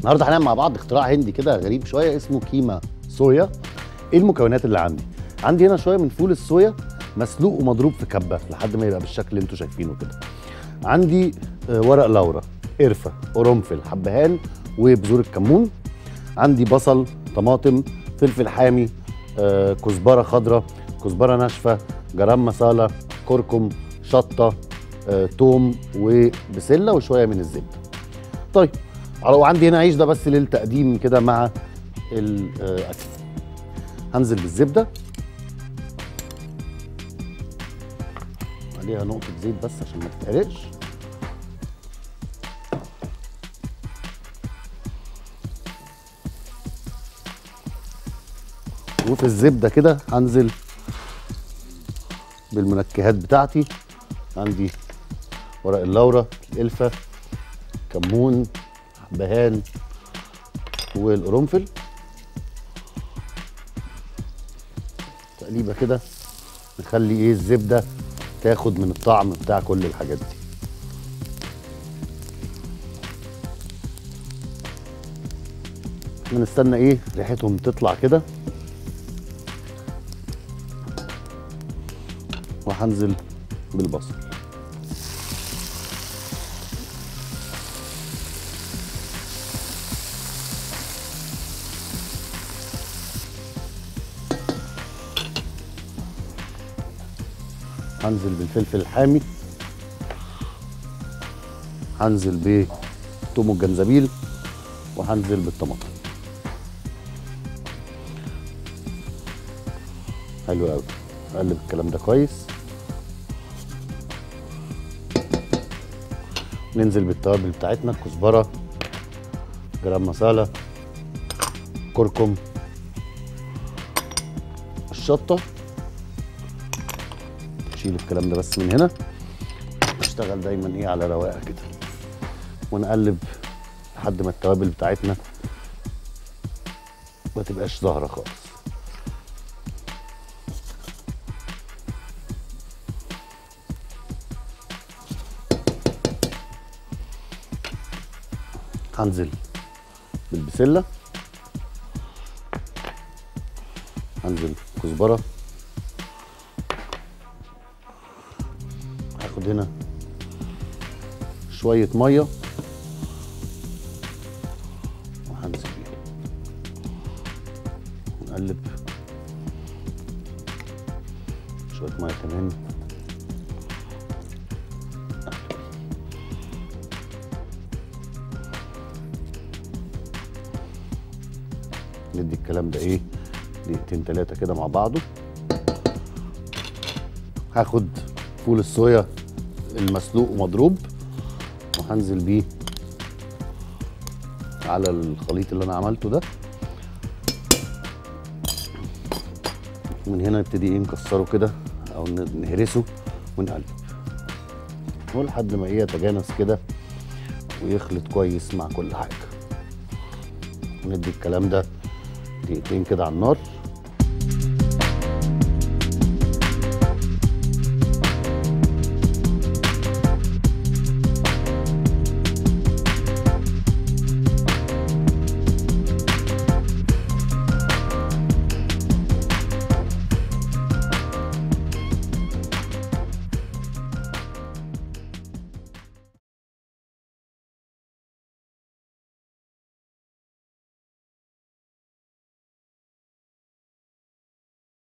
النهارده هنعمل مع بعض اختراع هندي كده غريب شويه اسمه كيما صويا. ايه المكونات اللي عندي؟ عندي هنا شويه من فول الصويا مسلوق ومضروب في كبه لحد ما يبقى بالشكل اللي انتوا شايفينه كده. عندي ورق لورا، قرفه، قرنفل، حبهان، وبذور الكمون. عندي بصل، طماطم، فلفل حامي، كزبره خضراء، كزبره ناشفه، جرام مسالة، كركم، شطه، توم وبسله وشويه من الزبده. طيب وعندي هنا عيش ده بس للتقديم كده مع الاكل. هنزل بالزبده عليها نقطه زيت بس عشان ما تتحرقش. وفي الزبده كده هنزل بالمنكهات بتاعتي. عندي ورق اللورا، القرفه، كمون، حبهان، والقرنفل. تقليبه كده نخلي ايه الزبده تاخد من الطعم بتاع كل الحاجات دي. بنستنى ايه ريحتهم تطلع كده، وهنزل بالبصل. هنزل بالفلفل الحامي، هنزل بالثوم والجنزبيل، وهنزل بالطماطم. حلو قوي. اقلب الكلام ده كويس. ننزل بالتوابل بتاعتنا، كزبره، جرام مسالة، كركم، الشطه. نشيل الكلام ده بس من هنا. نشتغل دايما ايه على رواقه كده، ونقلب لحد ما التوابل بتاعتنا ما تبقاش ظاهره خالص. هنزل بالبسله، هنزل كزبره، هاخد هنا شويه ميه وهنزل بيها. نقلب شويه ميه كمان. ندي الكلام ده ايه دقيقتين 3 كده مع بعضه. هاخد فول الصويا المسلوق ومضروب وهنزل بيه على الخليط اللي انا عملته ده. من هنا نبتدي ايه نكسره كده او نهرسه ونقلب لحد ما ايه يتجانس كده ويخلط كويس مع كل حاجه. وندي الكلام ده دقيقتين كده على النار.